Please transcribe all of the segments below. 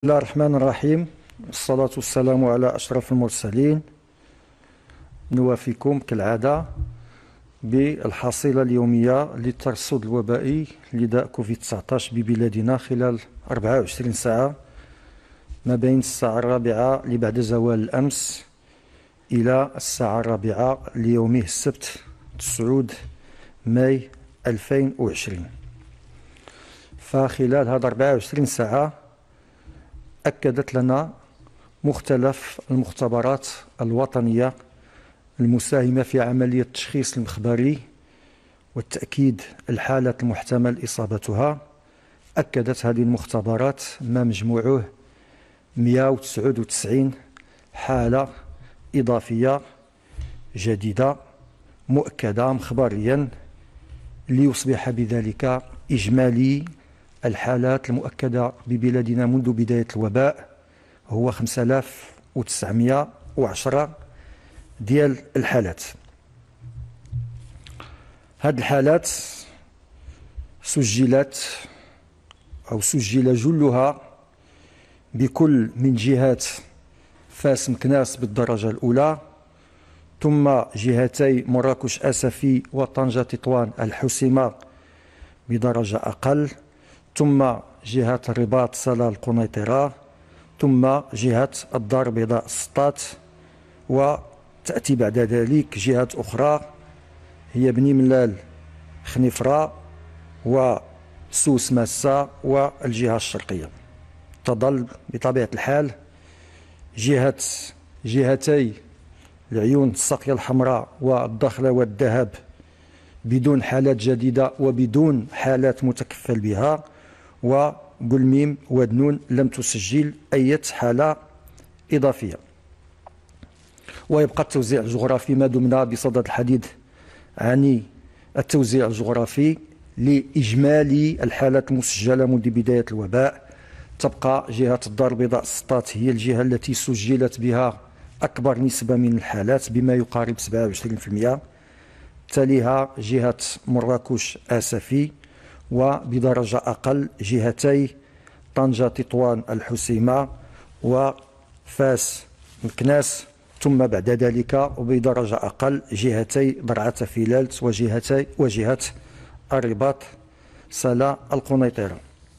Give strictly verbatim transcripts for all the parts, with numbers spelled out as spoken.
بسم الله الرحمن الرحيم. الصلاة والسلام على أشرف المرسلين. نوافيكم كالعادة بالحصيلة اليومية للترصد الوبائي لداء كوفيد تسعة عشر ببلادنا خلال أربعة وعشرين ساعة ما بين الساعة الرابعة لبعد زوال الأمس إلى الساعة الرابعة ليومه السبت تسعود ماي ألفين وعشرين. فخلال هذه أربعة وعشرين ساعة أكدت لنا مختلف المختبرات الوطنية المساهمة في عملية التشخيص المخبري والتأكيد الحالات المحتمل إصابتها. أكدت هذه المختبرات ما مجموعه مئة وتسعة وتسعين حالة إضافية جديدة مؤكدة مخبريا، ليصبح بذلك إجمالي الحالات المؤكدة ببلادنا منذ بداية الوباء هو خمسة آلاف وتسعمئة وعشرة ديال الحالات. هذه الحالات سجلت أو سجل جلها بكل من جهات فاس مكناس بالدرجة الأولى، ثم جهتي مراكش أسفي وطنجة تطوان الحسيمة بدرجة أقل، ثم جهة الرباط سلا القنيطرة، ثم جهة الدار البيضاء السطات، وتأتي بعد ذلك جهات أخرى هي بني ملال خنيفرة وسوس ماسة والجهة الشرقية. تظل بطبيعة الحال جهة جهتي العيون الساقية الحمراء والدخلة والذهب بدون حالات جديدة وبدون حالات متكفل بها، وقلميم ودنون لم تسجل أي حالة إضافية. ويبقى التوزيع الجغرافي ما دمنا بصدد الحديث عن التوزيع الجغرافي لإجمالي الحالات المسجلة منذ بداية الوباء. تبقى جهة الدار البيضاء السطات هي الجهة التي سجلت بها أكبر نسبة من الحالات بما يقارب سبعة وعشرين بالمئة، تليها جهة مراكش آسفي، وبدرجة أقل جهتي طنجة تطوان الحسيمة وفاس مكناس، ثم بعد ذلك وبدرجة أقل جهتي درعا فيلالت وجهتي وجهة الرباط سلا القنيطرة.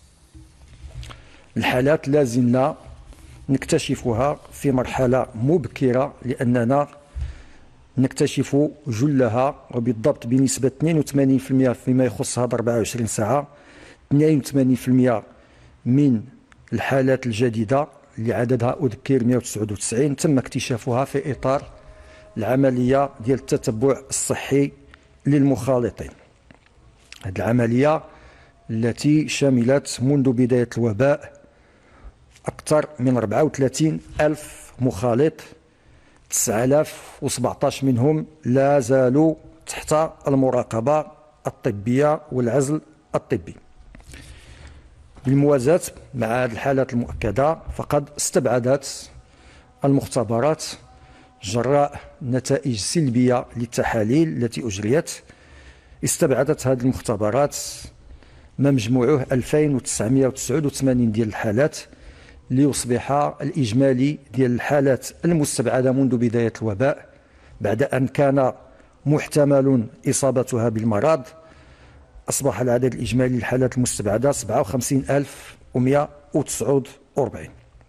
الحالات لازلنا نكتشفها في مرحلة مبكرة لأننا نكتشف جلها وبالضبط بنسبة اثنين وثمانين بالمئة فيما يخص هذا أربعة وعشرين ساعة. اثنين وثمانين بالمئة من الحالات الجديدة اللي عددها أذكر مئة وتسعة وتسعين تم اكتشافها في إطار العملية ديال التتبع الصحي للمخالطين. هذه العملية التي شملت منذ بداية الوباء أكثر من أربعة وثلاثين ألف مخالط، تسعة آلاف وسبعة عشر منهم لا زالوا تحت المراقبة الطبية والعزل الطبي. بالموازاة مع هذه الحالات المؤكدة فقد استبعدت المختبرات جراء نتائج سلبية للتحاليل التي أجريت، استبعدت هذه المختبرات ما مجموعه ألفين وتسعمئة وتسعة وثمانين ديال الحالات، ليصبح الإجمالي ديال الحالات المستبعدة منذ بداية الوباء بعد أن كان محتمل إصابتها بالمرض، أصبح العدد الإجمالي للحالات المستبعدة سبعة وخمسين ألف ومئة وتسعة وأربعين.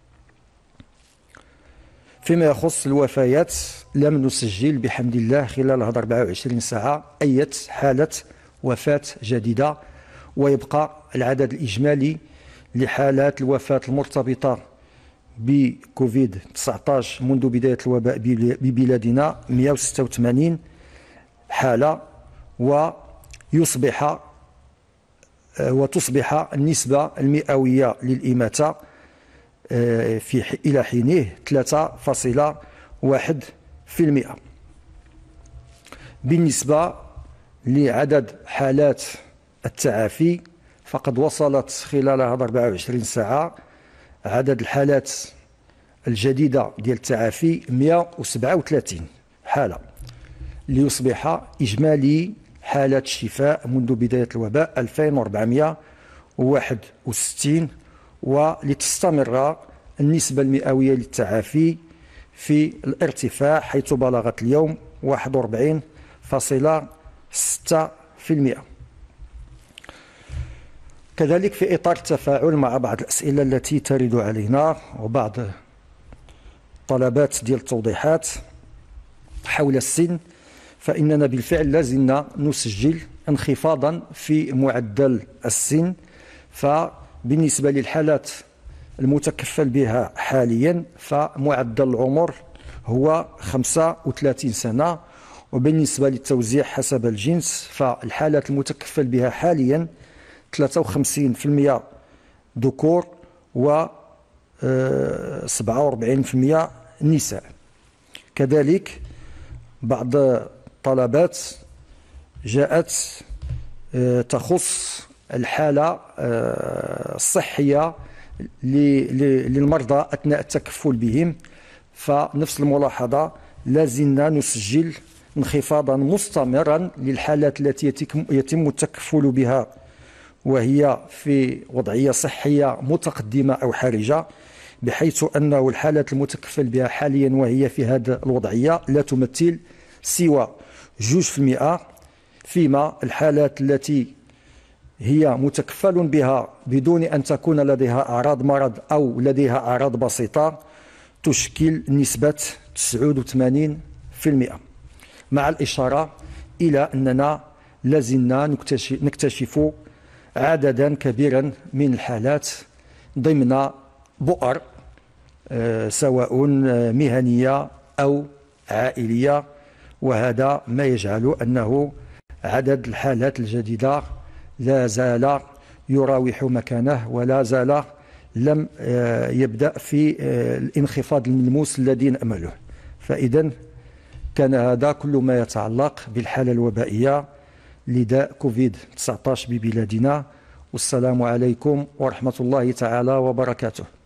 فيما يخص الوفيات لم نسجل بحمد الله خلال هذه أربعة وعشرين ساعة أي حالة وفاة جديدة، ويبقى العدد الإجمالي لحالات الوفاة المرتبطة بكوفيد تسعة عشر منذ بداية الوباء ببلادنا مئة وستة وثمانين حالة، ويصبح وتصبح النسبة المئوية للإماتة في إلى حينه ثلاثة فاصلة واحد بالمئة. بالنسبة لعدد حالات التعافي فقد وصلت خلال هذه أربعة وعشرين ساعة عدد الحالات الجديدة ديال التعافي مئة وسبعة وثلاثين حالة، ليصبح إجمالي حالات الشفاء منذ بداية الوباء ألفين وأربعمئة وواحد وستين ولتستمر النسبة المئوية للتعافي في الارتفاع، حيث بلغت اليوم واحد وأربعين فاصلة ستة بالمئة. كذلك في إطار التفاعل مع بعض الأسئلة التي ترد علينا وبعض طلبات ديال التوضيحات حول السن، فإننا بالفعل لازلنا نسجل انخفاضا في معدل السن. فبالنسبة للحالات المتكفل بها حاليا فمعدل العمر هو خمسة وثلاثين سنة، وبالنسبة للتوزيع حسب الجنس فالحالات المتكفل بها حاليا ثلاثة وخمسين بالمئة ذكور و سبعة وأربعين بالمئة نساء. كذلك بعض طلبات جاءت تخص الحالة الصحية للمرضى أثناء التكفل بهم، فنفس الملاحظة لازلنا نسجل انخفاضا مستمرا للحالات التي يتم التكفل بها وهي في وضعية صحية متقدمة أو حرجة، بحيث أنه الحالات المتكفل بها حاليا وهي في هذه الوضعية لا تمثل سوى جوج في المئة، فيما الحالات التي هي متكفل بها بدون أن تكون لديها أعراض مرض أو لديها أعراض بسيطة تشكل نسبة تسعة وثمانين بالمئة، مع الإشارة إلى أننا لازلنا نكتشف عددا كبيرا من الحالات ضمن بؤر سواء مهنية أو عائلية، وهذا ما يجعل أنه عدد الحالات الجديدة لا زال يراوح مكانه ولا زال لم يبدأ في الانخفاض الملموس الذي نأمله. فإذا كان هذا كل ما يتعلق بالحالة الوبائية لداء كوفيد تسعة عشر ببلادنا، والسلام عليكم ورحمة الله تعالى وبركاته.